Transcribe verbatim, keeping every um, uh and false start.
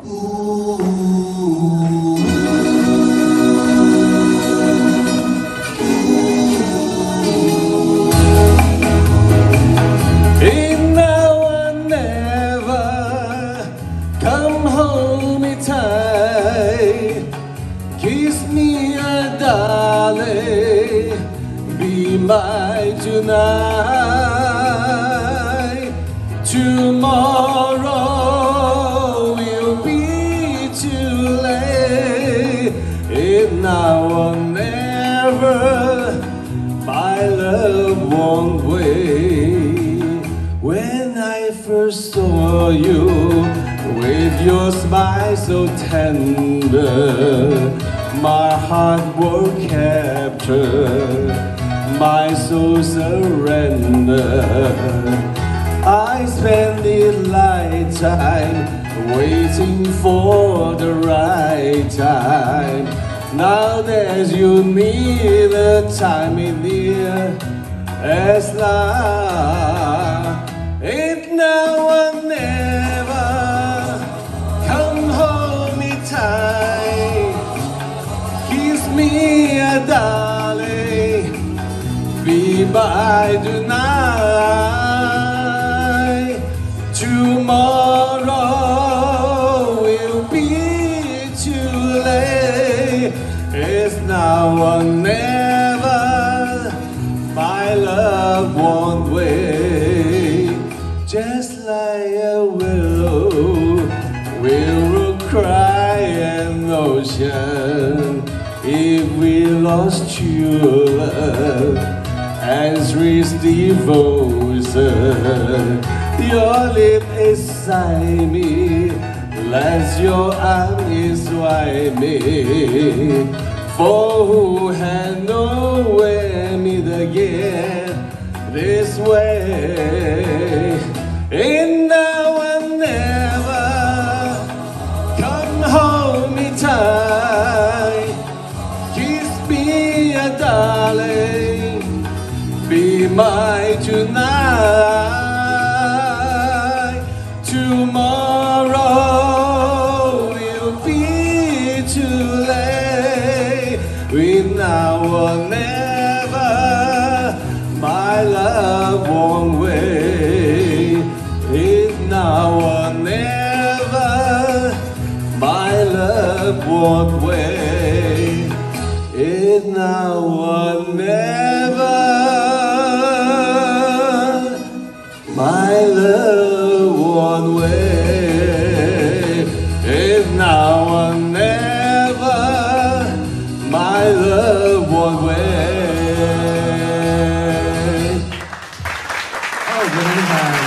And now I never come home in time. Kiss me, a darling, be mine tonight. Tomorrow will be too late. And now or never, my love won't wait. When I first saw you, with your smile so tender, my heart was captured, my soul surrendered. I spent this lifetime waiting for the right time. Now that you need, the time is near as long. And now or never, come home in time. Kiss me, a darling, be mine tonight. Tomorrow will be too late. It's now or never, my love won't wait. Just like a willow, willow cry an ocean. If we lost true love and sweet devotion, your lip inside me, let your arms swipe me. For who had nowhere meet again this way. And now I never come home in time. Kiss me, a darling, be mine tonight. Tomorrow will be too late. We now or never, my love won't wait. It now or never, my love won't wait. It now or never, my love won't wait. It now or never, my love won't wait. Oh, good.